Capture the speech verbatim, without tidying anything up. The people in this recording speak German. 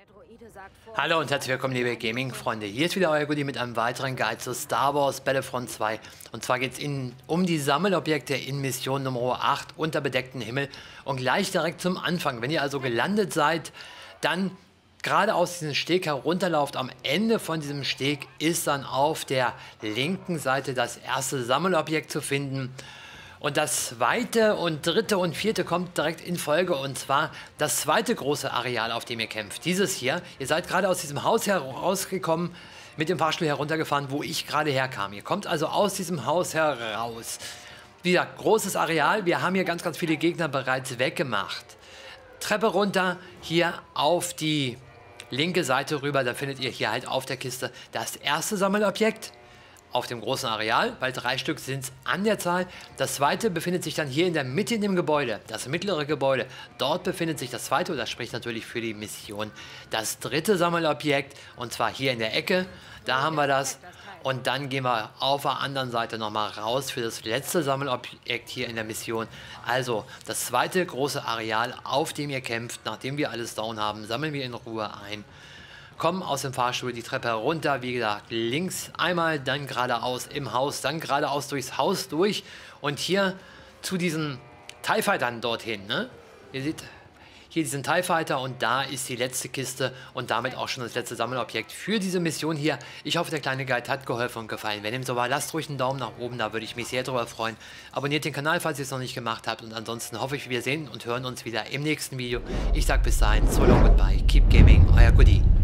Hallo und herzlich willkommen, liebe Gaming-Freunde. Hier ist wieder euer Goodie mit einem weiteren Guide zu Star Wars Battlefront zwei. Und zwar geht es um die Sammelobjekte in Mission Nummer acht unter bedecktem Himmel. Und gleich direkt zum Anfang, wenn ihr also gelandet seid, dann gerade aus diesem Steg herunterlauft. Am Ende von diesem Steg ist dann auf der linken Seite das erste Sammelobjekt zu finden. Und das zweite und dritte und vierte kommt direkt in Folge, und zwar das zweite große Areal, auf dem ihr kämpft. Dieses hier, ihr seid gerade aus diesem Haus herausgekommen, mit dem Fahrstuhl heruntergefahren, wo ich gerade herkam. Ihr kommt also aus diesem Haus heraus. Wieder großes Areal, wir haben hier ganz, ganz viele Gegner bereits weggemacht. Treppe runter, hier auf die linke Seite rüber, da findet ihr hier halt auf der Kiste das erste Sammelobjekt. Auf dem großen Areal, weil drei Stück sind es an der Zahl. Das zweite befindet sich dann hier in der Mitte in dem Gebäude, das mittlere Gebäude. Dort befindet sich das zweite, und das spricht natürlich für die Mission. Das dritte Sammelobjekt, und zwar hier in der Ecke, da haben wir das. Und dann gehen wir auf der anderen Seite nochmal raus für das letzte Sammelobjekt hier in der Mission. Also das zweite große Areal, auf dem ihr kämpft, nachdem wir alles down haben, sammeln wir in Ruhe ein. Kommen aus dem Fahrstuhl die Treppe herunter, wie gesagt, links einmal, dann geradeaus im Haus, dann geradeaus durchs Haus durch und hier zu diesen TIE Fightern dorthin, ne? Ihr seht hier diesen TIE Fighter, und da ist die letzte Kiste und damit auch schon das letzte Sammelobjekt für diese Mission hier. Ich hoffe, der kleine Guide hat geholfen und gefallen. Wenn dem so war, lasst ruhig einen Daumen nach oben, da würde ich mich sehr drüber freuen. Abonniert den Kanal, falls ihr es noch nicht gemacht habt, und ansonsten hoffe ich, wir sehen und hören uns wieder im nächsten Video. Ich sage bis dahin, so long goodbye, keep gaming, euer Goodie.